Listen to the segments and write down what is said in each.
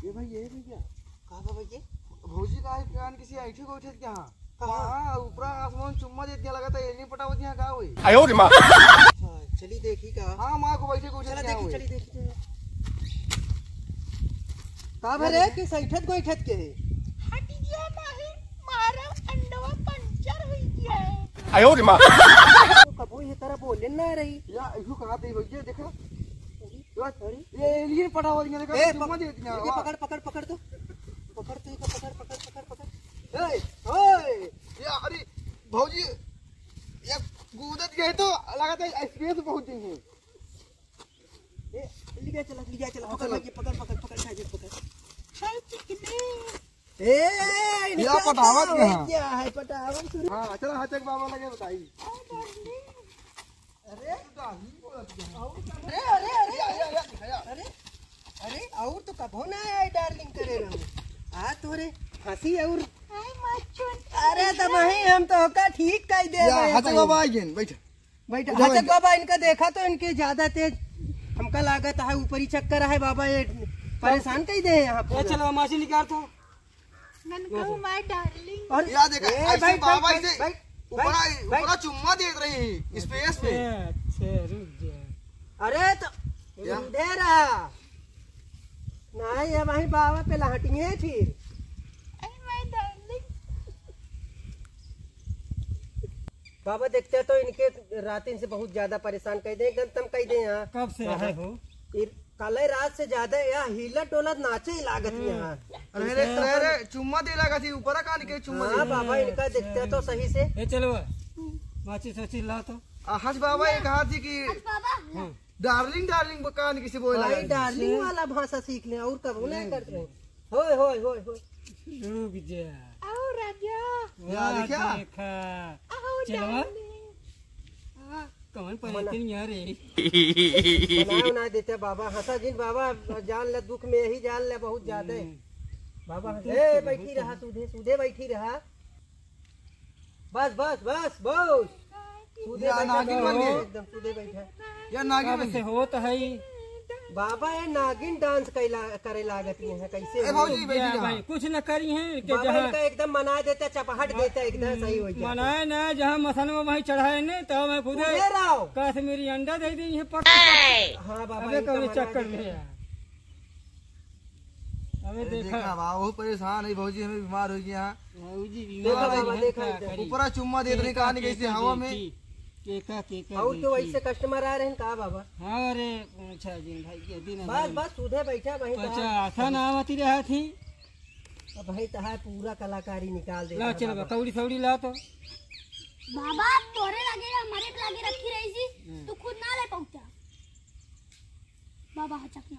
ये भाई क्या कहा बाबा ये भौजी का कान किसी ऐठे को उठे क्या हां ऊपर आसमान चुम्मा दे दिया लगा था ये नहीं पटावत यहां का होई आयो रे मां। अच्छा चली देखी का हां मां को बैठे को उठे चला देखी चली देखी का भरे कि सैठत को इठत के हट गया नहीं मारा अंडवा पंचर हुई गया आयो रे मां। तो कबो ये तरह बोले ना रही या इहु कहा दे भैया देखा ये एलियन पटावत यहां का चुम्मा दे दिया ये पकड़ पकड़ पकड़ तो पकड़ तो इसको पकड़ पकड़ पकड़ पकड़ ए ओए या अरे भौजी ये कूदत गए तो लगा था स्पेस बहुत दिन है ए लिया चला पकड़ ये पकड़ पकड़ पकड़ खा जे पकड़ हाय चिकने ए या पटावत क्या है पटावत हां चलो हाथक बाबा लगे बताई अरे अरे और तो कबो ना आए डार्लिंग करे रहो आ तोरे हंसी और हाय माचुन अरे तब हम तो का ठीक कह दे या हाथक बाबा आई गेन बैठ बैठ हाथक बाबा इनका देखा तो इनके ज्यादा तेज हमका लागत है ऊपर ही चक्कर है बाबा ये परेशान कह दे यहाँ पे चलो मासी निकाल तो नन कहू माय डार्लिंग और या देखा ऐसे बाबा से ऊपर भाई चुम्मा दे रही स्पेस पे अरे तो दे रहा नहीं अब वही बाबा पे लहटिए फिर हाय माय डार्लिंग बाबा देखते तो इनके रातिन से बहुत ज्यादा परेशान कर दे एकदम तम कह दे यहाँ कब से है वो कल रात से ज्यादा यहाँ हिला टोला नाचे ही लागत यहाँ अरे चुम्मा दे लगा थी ऊपर का निकले चुम्मा हाँ बाबा इनका देखते तो सही से ए चलो माची सची ला तो हज बाबा ये कहा थी कि बाबा डार्लिंग डार्लिंग कान किसी बोला भाई डार्लिंग वाला भाषा सीख ले और कब नहीं करते होय होय होय होय रुक जा आओ राजा या देखा देखा आओ चलो डार्लिंग कौन पलटन यार रे बना ना देते बाबा हंसा जिन बाबा जान ले दुख में यही जान ले बहुत ज्यादा बाबा ए बैठी रहा सूधे सूधे बैठी रहा बस बस बस बस सूधे या बैठा नागिन बन गए। एकदम सूधे बैठा या नागिन कब से हो तो है बाबा ये नागिन डांस करे लागत है कैसे ए भौजी बैठी क्या रहा भाई कुछ न करी है कि बाबा जहाँ इनका एकदम मना देता चपहट देता एकदम सही हो जाता मनाए ना जहाँ मसन में वहीं चढ़ाए ने तो मैं खुद सूधे रहो कश्मीरी अंडा दे दी है पक हाँ बाबा अबे इनका कभी मना चक्कर देता। में यार अबे देखा देखा बाबा बहुत परेशान है भौजी हमें बीमार हो गया भौजी देखा बीमार बाबा, है, देखा क्या इधर। करी? ऊपर चुम्मा दे रही कहानी कैसे हवा में केका केका और तो वैसे कस्टमर आ रहे हैं कहा बाबा हाँ अरे अच्छा जी भाई के दिन बस बस सूधे बैठा वहीं अच्छा आसान आवती रहा थी अब भाई तो है पूरा कलाकारी निकाल दे ला चल कौड़ी सौड़ी ला तो बाबा तोरे लगे हमारे लगे रखी रही थी तू खुद ना ले पहुंचा बाबा हचकना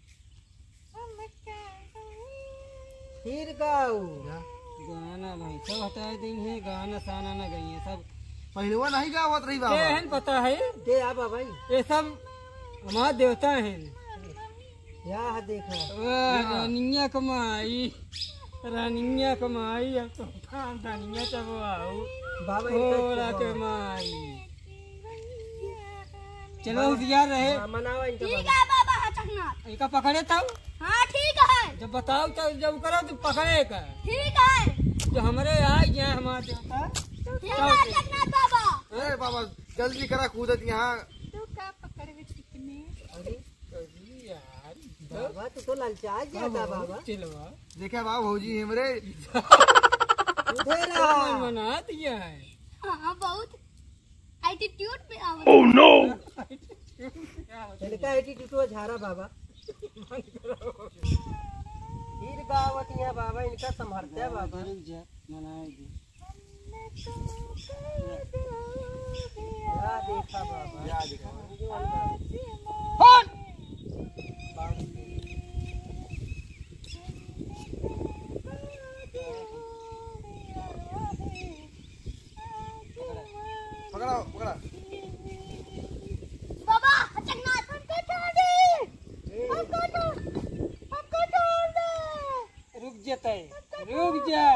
फिर गाओ गाना भाई सब हटा दी है गाना साना न गई है सब पहले वो नहीं गावत रही ये बाबा है पता है दे आ भाई ये सब हमारे देवता हैं या देखा वाह, रानिया कमाई रानिया कमाई अब तो खानदानिया सब आओ बाबा थोड़ा कमाई चलो होशियार रहे हाँ, मनावा इनका ठीक बाबा है बाबा हचकना इनका पकड़े तब हाँ ठीक है जब बताओ तो जब करो तो पकड़े का ठीक है जो हमारे आई जाए हमारे देवता ठीक है हचकना बाबा अरे बाबा जल्दी करा कूदत यहाँ तू का पकड़वे चिकने बाबा तू तो ललचा गया था बाबा चलो देखा बाबा भौजी हमरे सूधे रहो मना दिया है हाँ बहुत एटीट्यूड पे आवा इनका एटीट्यूड झारा बाबा फिर गावत यहाँ बाबा इनका संभरते है बाबा मनाएगी या देखा बाबा या देखा पकड़ा पकड़ा बाबा हचकना हमको छोड़ दे हमको छोड़ दे रुक जाते रुक जा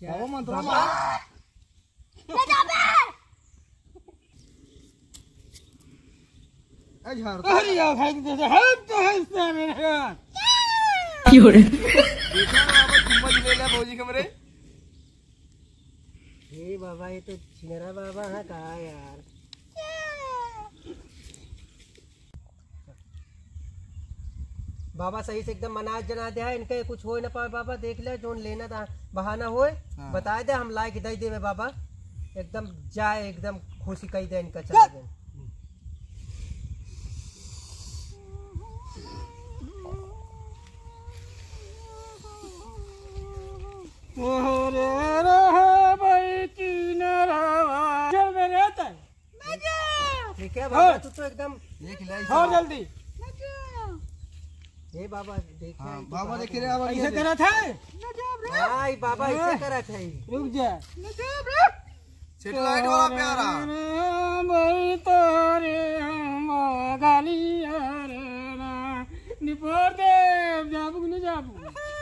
बाबा मन तो बाबा ले जा बे ए झाड़ अरे यार खाई दे हम तो है इससे मेरा देखा बाबा चुम्मा ले ले भौजी के मेरे। हे बाबा ये तो छिनरा बाबा है कहा यार। बाबा सही से एकदम मनाज जना दे है इनके कुछ हो न पाए बाबा देख ले जोन लेना था बहाना होए बता दे हम लायक दे देवे बाबा एकदम जाए एकदम खुशी कही दे इनका चला दे। ओरे रहा भाई किनारा चल मेरे आता ठीक है बाबा तू तो एकदम ये खिलाई और जल्दी हे बाबा देख हां बाबा देख रे बाबा ऐसे करा था हां बाबा ऐसे करा था रुक जा सेटेलाइट वाला प्यारा भाई तोरे हम गाली रे ना निपोर दे जाबू नहीं जाबू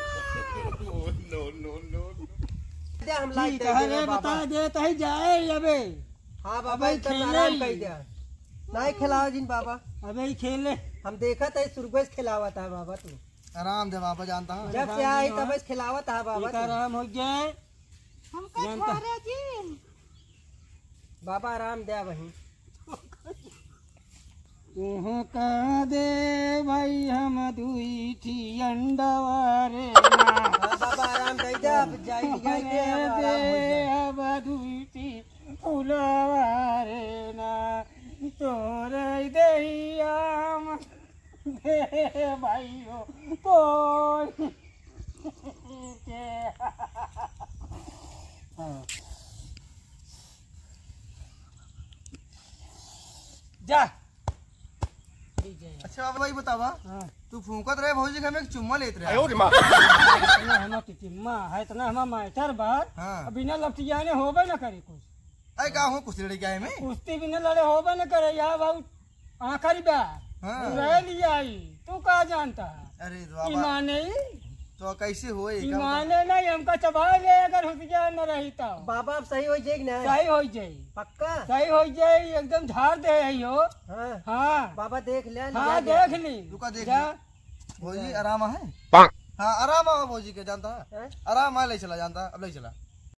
दे हम लाई ठीक दे है देवे बता बाबा। दे तही जाए अबे हाँ बाबा अबे एकदम खेले आराम ही। कही दे नहीं खिलाओ जिन बाबा अबे ही खेल ले हम देखा था सुरगुस खिलावा था बाबा तू आराम दे बाबा जानता हूं। जब से आई तब से खिलावा था बाबा ठीक तू। आराम हो जाए जानता बाबा आराम दे वहीं तू कह दे भाई हम दुई थी अंडवारे हाँ बाबा आराम दे दे अब जाई जाई के अब आराम हो जाए। अब दुई थी फुलवारे ना तोरे दहियाम दे भाइयों कोई के जा अच्छा बाबा भाई बतावा हाँ तू फूंकत रहे भौजी के हम एक चुम्मा लेत रहे। इतना हम टिटिम्मा है इतना हम मास्टर बार हाँ बिना लपटियाने होबे न करे कुछ अरे का हूं कुछ लड़े क्या है में कुश्ती बिना लड़े होबे न करे यार बहुत आखिरी बार हाँ। रह लिया आई तू का जानता है अरे बाबा ईमाने तो कैसे होए का ईमाने नहीं हमका चबा ले अगर होशियार न रही तो बाबा अब सही हो जाएगी ना सही हो जाई पक्का सही हो जाई एकदम झाड़ दे आई हो हाँ हाँ बाबा देख ले हाँ देख ली रुका देख जा भौजी आराम है। हाँ आराम है भौजी के जानता है हाँ? आराम है ले चला जानता अब ले चला